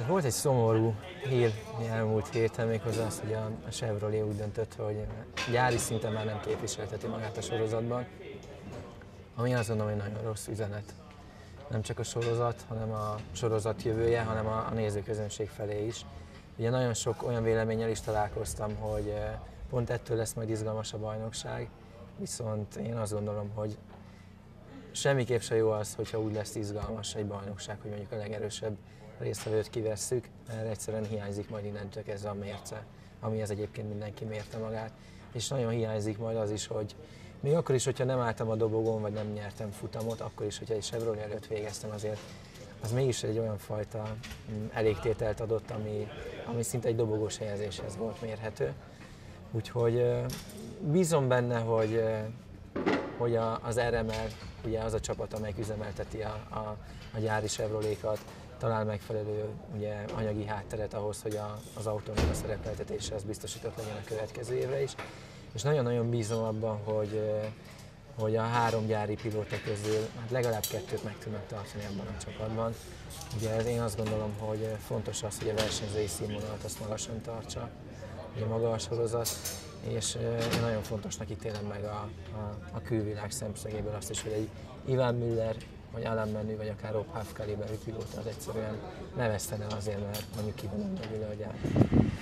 Volt egy szomorú hír elmúlt héten, méghozzá az, hogy a Chevrolet úgy döntött, hogy gyári szinten már nem képviselteti magát a sorozatban, ami azt gondolom, hogy nagyon rossz üzenet. Nem csak a sorozat, hanem a sorozat jövője, hanem a nézőközönség felé is. Ugye nagyon sok olyan véleménnyel is találkoztam, hogy pont ettől lesz majd izgalmas a bajnokság, viszont én azt gondolom, hogy semmiképp se jó az, hogyha úgy lesz izgalmas egy bajnokság, hogy mondjuk a legerősebb résztvevőt kivesszük, mert egyszerűen hiányzik majd innentől kezdve a mérce, amihez egyébként mindenki mérte magát. És nagyon hiányzik majd az is, hogy még akkor is, hogyha nem álltam a dobogón, vagy nem nyertem futamot, akkor is, hogyha egy Chevrolet előtt végeztem, azért az mégis egy olyan fajta elégtételt adott, ami szinte egy dobogós helyezéshez volt mérhető. Úgyhogy bízom benne, hogy az RMR, ugye az a csapat, amelyik üzemelteti a gyári Chevrolékat, talál megfelelő ugye, anyagi hátteret ahhoz, hogy az autónak a szerepeltetése az biztosított legyen a következő évre is. És nagyon-nagyon bízom abban, hogy a 3 gyári pilóta közül hát legalább 2-t meg tudnak tartani abban a csapatban. Ugye én azt gondolom, hogy fontos az, hogy a versenyzői színvonalat azt magasan tartsa, ugye maga a sorozat, és én nagyon fontosnak ítélem meg a külvilág szemszögéből azt is, hogy egy Ivan Müller, vagy Alain Menü, vagy akár Rob Huff kaliberű pilóta az egyszerűen ne vesztene azért, mert mondjuk kivonul belőle a gyár.